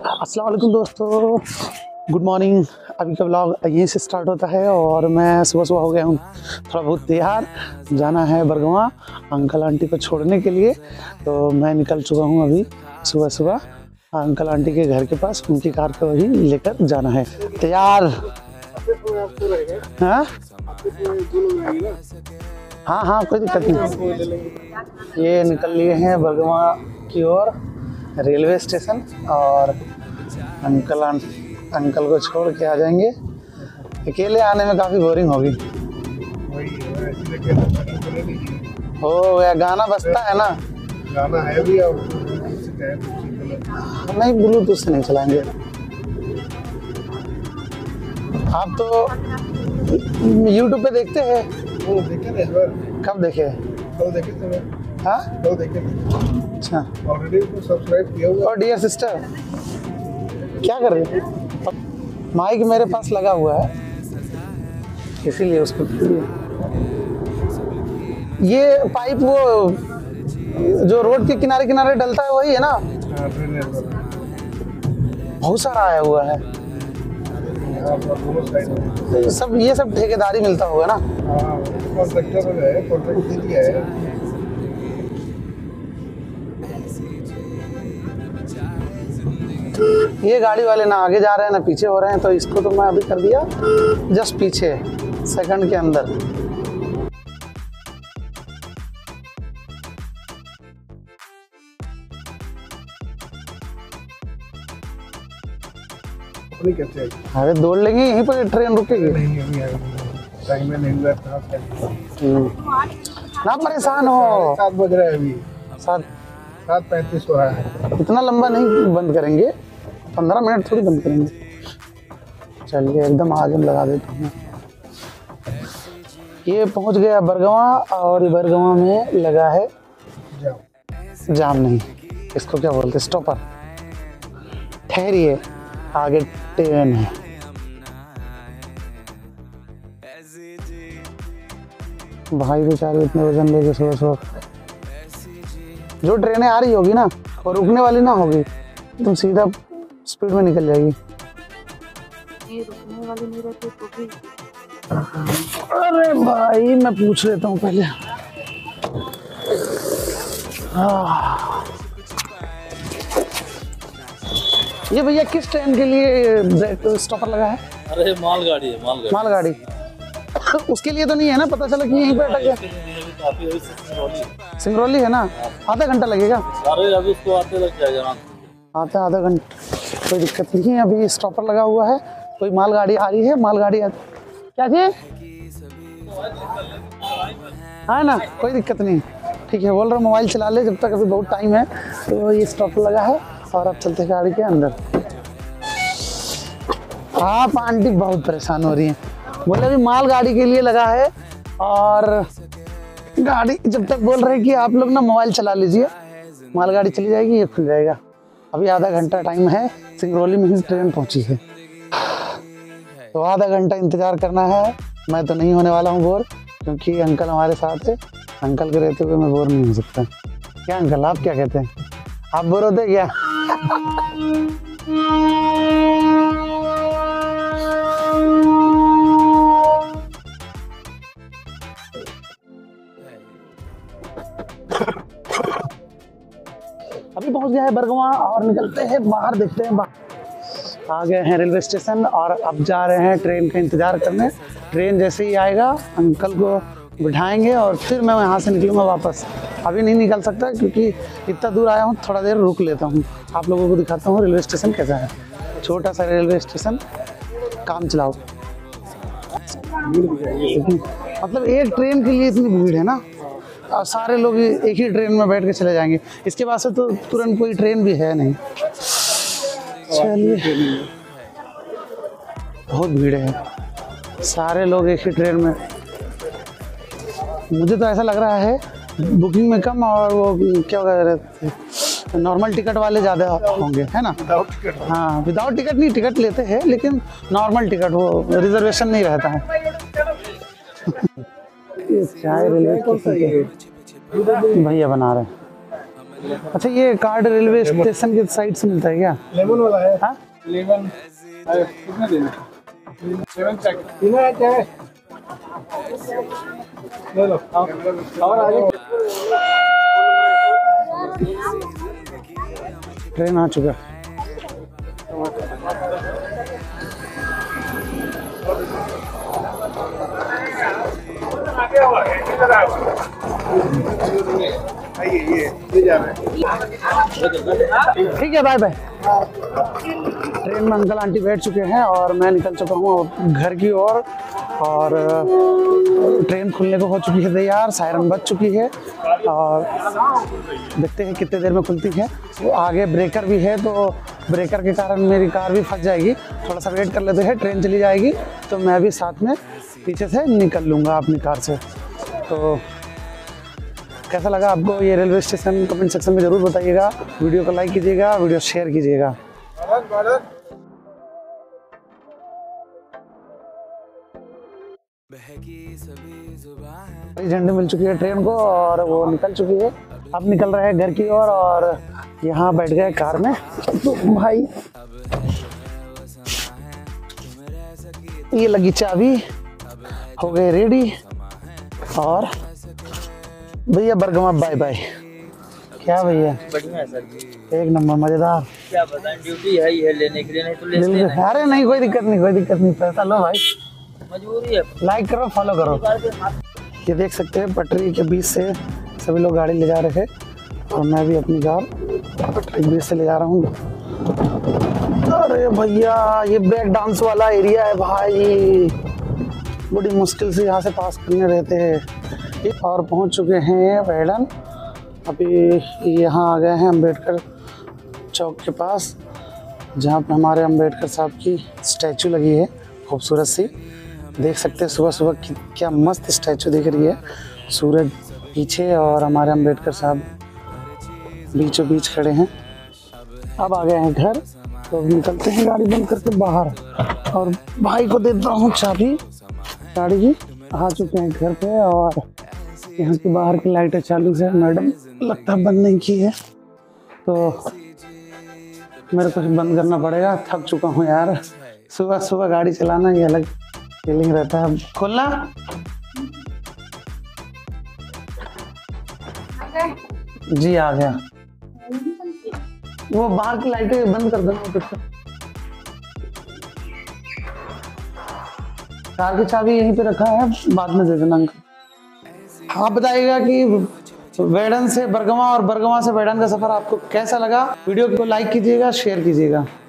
अस्सलाम वालेकुम दोस्तों, गुड मॉर्निंग। अभी का व्लॉग यहीं से स्टार्ट होता है और मैं सुबह सुबह हो गया हूँ थोड़ा बहुत तैयार। जाना है बरगवां अंकल आंटी को छोड़ने के लिए, तो मैं निकल चुका हूँ अभी सुबह सुबह अंकल आंटी के घर के पास। उनकी कार को वही लेकर जाना है। तैयार? हाँ हाँ, कोई दिक्कत नहीं। ये निकल लिए हैं बरगवां की ओर, रेलवे स्टेशन, और अंकल को छोड़ के आ जाएंगे। अकेले आने में काफ़ी बोरिंग होगी। हो गया, गाना बजता है ना? गाना है भी और नहीं, ब्लूटूथ से नहीं चलाएंगे। आप तो YouTube पे देखते हैं? देखे ना इस बार। कब देखे? कल देखे थे। हाँ, कल देखे थे। अच्छा। ऑलरेडी उसको सब्सक्राइब किया हुआ। और डियर सिस्टर, क्या कर रही है? माइक मेरे पास लगा हुआ है, इसीलिए उसको। ये पाइप वो जो रोड के किनारे किनारे डलता है वही है ना? बहुत सारा आया हुआ है। सब ये सब ठेकेदारी मिलता होगा ना? कॉन्ट्रैक्टर है, कॉन्ट्रैक्ट दे दिया है। ये गाड़ी वाले ना आगे जा रहे हैं ना पीछे हो रहे हैं, तो इसको तो मैं अभी कर दिया जस्ट पीछे, सेकंड के अंदर। नहीं कहते हैं। अरे दौड़ लेंगे, यहीं पर ट्रेन रुकेगी। नहीं अभी टाइम में नहीं हुआ था। ना परेशान हो। 7 बज रहा है अभी। 7:35 हो रहा है। इतना लंबा नहीं बंद करेंगे, 15 मिनट थोड़ी बंद करेंगे। चलिए एकदम आगे में लगा देता हूँ। ये पहुँच गया बरगवां, और बरगवां में लगा है जाम नहीं, इसको क्या बोलते, स्टॉपर। ठहरिए, आगे ट्रेन है। भाई बेचारे इतने वजन लेके सुबह सुबह। जो ट्रेनें आ रही होगी ना, और रुकने वाली ना होगी, तुम सीधा स्पीड में निकल जाएगी। ये रुकने वाली नहीं रहती तो भी। अरे भाई, मैं पूछ लेता हूँ पहले। ये भैया किस ट्रेन के लिए स्टॉपर लगा है? अरे मालगाड़ी है, मालगाड़ी। उसके लिए तो नहीं है ना? पता चला कि यहीं पे अटक गया। सिंगरौली है ना? आधा घंटा लगेगा। अरे अभी उसको आते लग जाएगा। आते आधा घंटा, कोई दिक्कत नहीं है। अभी स्टॉपर लगा हुआ है, कोई मालगाड़ी आ रही है। मालगाड़ी क्या चीज है ना? कोई दिक्कत नहीं, ठीक है। बोल रहा हूँ मोबाइल चला ले जब तक, अभी बहुत टाइम है। तो ये स्टॉपर लगा है और अब चलते गाड़ी के अंदर। आप आंटी बहुत परेशान हो रही हैं। बोले अभी मालगाड़ी के लिए लगा है, और गाड़ी जब तक बोल रहे कि आप लोग ना मोबाइल चला लीजिए, मालगाड़ी चली जाएगी, ये खुल जाएगा। अभी आधा घंटा टाइम है, सिंगरौली में ही ट्रेन पहुंची है, तो आधा घंटा इंतजार करना है। मैं तो नहीं होने वाला हूँ बोर, क्योंकि अंकल हमारे साथ है। अंकल के रहते हुए मैं बोर नहीं हो सकता। क्या अंकल, आप क्या कहते हैं? आप बोर होते क्या? अभी पहुंच गया है बरगवां, और निकलते हैं बाहर, देखते हैं आ गए हैं रेलवे स्टेशन, और अब जा रहे हैं ट्रेन का इंतजार करने। ट्रेन जैसे ही आएगा अंकल को बिठाएंगे, और फिर मैं यहाँ से निकलूँगा वापस। अभी नहीं निकल सकता, क्योंकि इतना दूर आया हूँ, थोड़ा देर रुक लेता हूँ। आप लोगों को दिखाता हूँ रेलवे स्टेशन कैसा है। छोटा सा रेलवे स्टेशन, काम चलाओ। मतलब एक ट्रेन के लिए इतनी भीड़ है ना, और सारे लोग एक ही ट्रेन में बैठ के चले जाएंगे। इसके पास से तो तुरंत कोई ट्रेन भी है नहीं। चलिए, बहुत भीड़ है, सारे लोग एक ही ट्रेन में। मुझे तो ऐसा लग रहा है बुकिंग में कम, और वो क्या कहते हैं, नॉर्मल टिकट वाले ज़्यादा होंगे, है ना? हाँ, विदाउट टिकट नहीं, टिकट लेते हैं, लेकिन नॉर्मल टिकट, वो रिजर्वेशन नहीं रहता है। चाय रेलवे भैया बना रहे हैं। अच्छा, ये कार्ड रेलवे स्टेशन के साइड से मिलता है क्या? लेमन वाला है। हाँ, लेमन कितना देना? लेमन चेक पीना है क्या है? ले लो और आगे। ट्रेन आ चुका। ये जा रहे हैं। ठीक है, बाय बाय। ट्रेन में अंकल आंटी बैठ चुके हैं और मैं निकल चुका हूँ घर की ओर। और ट्रेन खुलने को हो चुकी है तैयार, सायरन बज चुकी है और देखते हैं कितने देर में खुलती है। वो आगे ब्रेकर भी है, तो ब्रेकर के कारण मेरी कार भी फंस जाएगी। थोड़ा सा वेट कर लेते हैं, ट्रेन चली जाएगी तो मैं भी साथ में पीछे से निकल लूँगा अपनी कार से। तो कैसा लगा आपको ये रेलवे स्टेशन, कमेंट सेक्शन में ज़रूर बताइएगा। वीडियो को लाइक कीजिएगा, वीडियो शेयर कीजिएगा। झंडे मिल चुकी है ट्रेन को और वो निकल चुकी है। अब निकल रहे हैं घर की ओर और यहाँ बैठ गए कार में। तो भाई ये लगी चाबी, हो गए रेडी और भैया बरगमा बाय बाय। क्या भैया? बढ़िया है सर। एक नंबर, मजेदार। क्या बताएं, ड्यूटी है ही है लेने के लिए, नहीं तो ले लेते हैं। अरे नहीं, कोई दिक्कत नहीं, कोई दिक्कत नहीं। पैसा लो भाई, मजबूरी है। लाइक करो, फॉलो करो। ये देख सकते हैं पटरी के बीच से सभी लोग गाड़ी ले जा रहे हैं और मैं भी अपनी कार पटरी के बीच से ले जा रहा हूँ। अरे भैया, ये ब्रेक डांस वाला एरिया है भाई, बड़ी मुश्किल से यहाँ से पास करने रहते हैं। और पहुँच चुके हैं वेडन। अभी यहाँ आ गए हैं अम्बेडकर चौक के पास, जहाँ पे हमारे अम्बेडकर साहब की स्टैचू लगी है खूबसूरत सी। देख सकते हैं सुबह सुबह क्या मस्त स्टैचू दिख रही है। सूरज पीछे और हमारे अम्बेडकर साहब बीचों बीच खड़े हैं। अब आ गए हैं घर, तो निकलते हैं गाड़ी बंद करके बाहर और भाई को देता हूँ चाबी गाड़ी की। आ चुके हैं घर पे और यहाँ की बाहर की लाइटें चालू है। मैडम लगता है बंद नहीं की है, तो मेरे को बंद करना पड़ेगा। थक चुका हूँ यार, सुबह सुबह गाड़ी चलाना ये अलग फीलिंग रहता है। खोलना जी, आ गया। वो बाहर की लाइटें बंद कर देना फिर से। कार की चाबी यहीं पे रखा है, बाद में दे देना अंकल। आप बताइएगा कि वेडन से बरगमा और बरगमा से वेडन का सफर आपको कैसा लगा। वीडियो को लाइक कीजिएगा, शेयर कीजिएगा।